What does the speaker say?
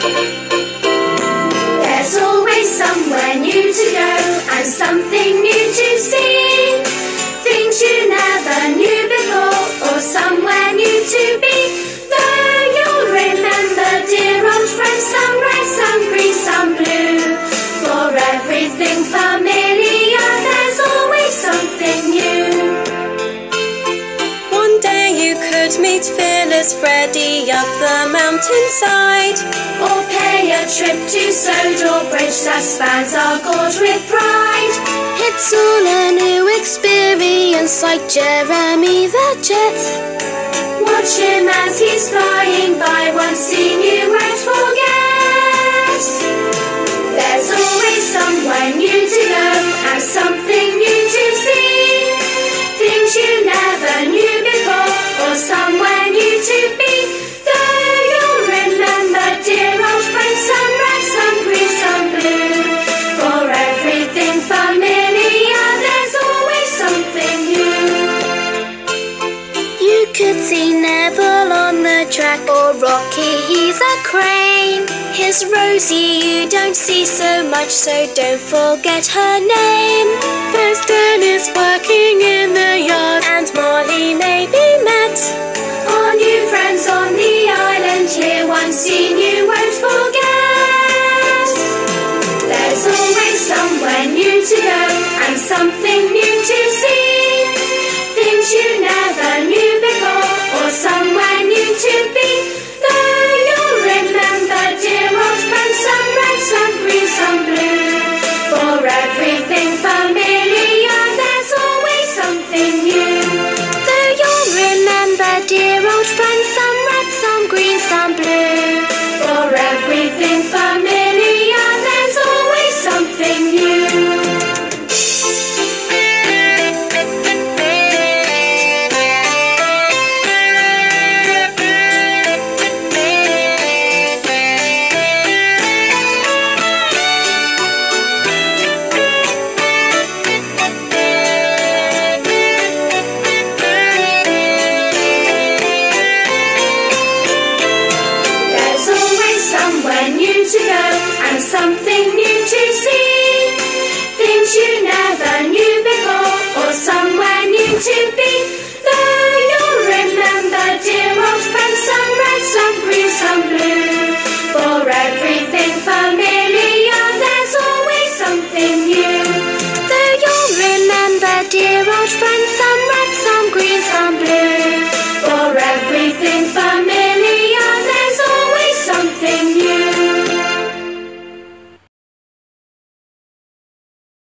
There's always somewhere new to go and something new to see. Things you never knew before or somewhere new to be. Though you'll remember, dear old friends, some red, some green, some blue. For everything familiar, there's always something new. One day you could meet fearless Freddy up the mountainside, or pay a trip to Sodor Bridge that spans our gorge with pride. It's all a new experience, like Jeremy the Jet. Watch him as he's flying by, one scene you won't forget. There's always somewhere new to go and something new to see. Things you never knew before or somewhere new to be. Though you'll remember, dear old friends, some red, some green, some blue. For everything familiar, there's always something new. You could see Neville on the track, or Rocky, he's a crane. Here's Rosie, you don't see so much, so don't forget her name. There's Dennis working in the yard, and Molly may be met. Our new friends on the island, here one scene you won't forget. There's always somewhere new to go and something new to see. Things you never knew before or somewhere new to be. Though you'll remember, dear old friends, some red, some green, some blue. For everything familiar, there's always something new. Though you'll remember, dear old friends, some red, some green, some blue. For everything familiar.